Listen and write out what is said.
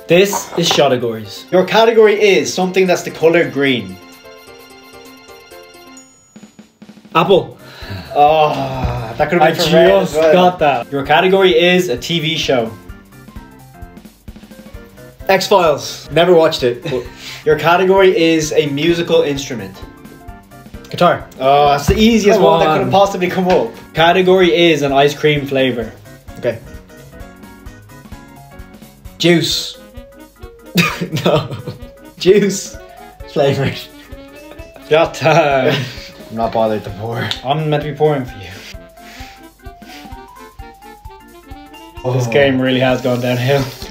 This is Shotegories. Your category is something that's the colour green. Apple. Oh, that could have been for red as just well. got that. Your category is a TV show. X-Files. Never watched it. But Your category is a musical instrument. guitar. Oh, that's the easiest Come one that on. could have possibly come up. Category is an ice cream flavor. Okay. Juice. No. Juice. Flavored. Got time. I'm not bothered to pour. I'm meant to be pouring for you. Oh. This game really has gone downhill.